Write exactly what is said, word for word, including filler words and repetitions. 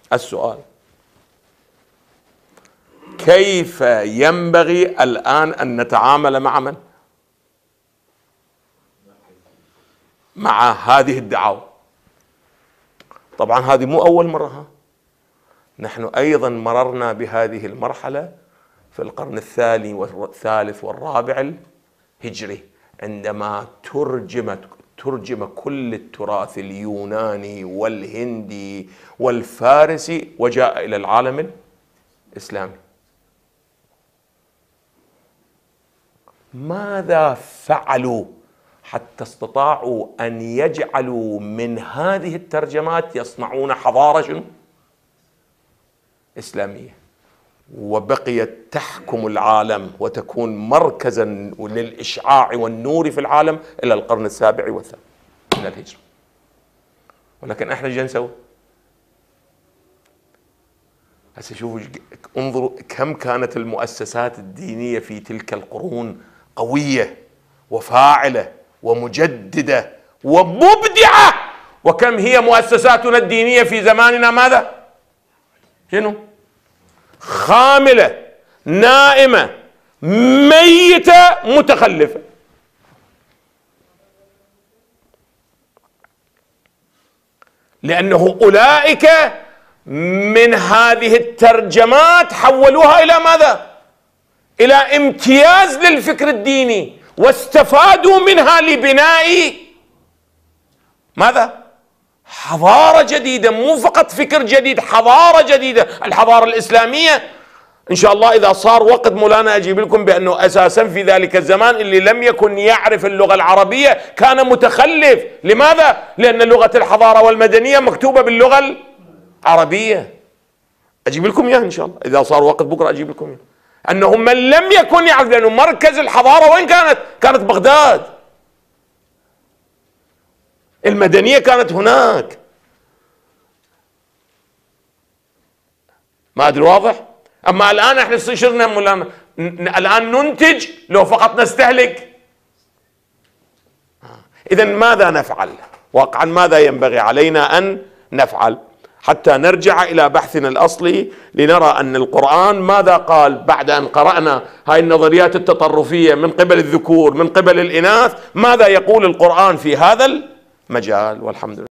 السؤال: كيف ينبغي الآن أن نتعامل مع من؟ مع هذه الدعاوى. طبعا هذه مو أول مرة، ها. نحن أيضا مررنا بهذه المرحلة في القرن الثاني والثالث والرابع الهجري، عندما ترجمت ترجم كل التراث اليوناني والهندي والفارسي وجاء إلى العالم الإسلامي. ماذا فعلوا حتى استطاعوا أن يجعلوا من هذه الترجمات يصنعون حضارة شنو؟ إسلامية، وبقيت تحكم العالم وتكون مركزا للإشعاع والنور في العالم إلى القرن السابع والثامن من الهجرة. ولكن احنا ايش نسوي؟ هسه شوفوا، انظروا كم كانت المؤسسات الدينية في تلك القرون قوية وفاعلة ومجددة ومبدعة، وكم هي مؤسساتنا الدينية في زماننا ماذا؟ شنو؟ خاملة، نائمة، ميتة، متخلفة. لأنه أولئك من هذه الترجمات حولوها إلى ماذا؟ إلى امتياز للفكر الديني، واستفادوا منها لبناء ماذا؟ حضارة جديدة، مو فقط فكر جديد، حضارة جديدة، الحضارة الإسلامية. إن شاء الله إذا صار وقت مولانا أجيب لكم بأنه أساسا في ذلك الزمان اللي لم يكن يعرف اللغة العربية كان متخلف. لماذا؟ لأن لغة الحضارة والمدنية مكتوبة باللغة العربية. أجيب لكم إياه إن شاء الله إذا صار وقت بكرة، أجيب لكم إياه. أنهم من لم يكن يعرف، لأنه مركز الحضارة وين كانت؟ كانت بغداد، المدنية كانت هناك. ما أدري واضح؟ أما الآن احنا صرنا مولانا الآن ننتج لو فقط نستهلك. إذا ماذا نفعل؟ واقعا ماذا ينبغي علينا أن نفعل حتى نرجع إلى بحثنا الأصلي لنرى أن القرآن ماذا قال بعد أن قرأنا هاي النظريات التطرفية من قبل الذكور من قبل الإناث؟ ماذا يقول القرآن في هذا المجال؟ والحمد لله.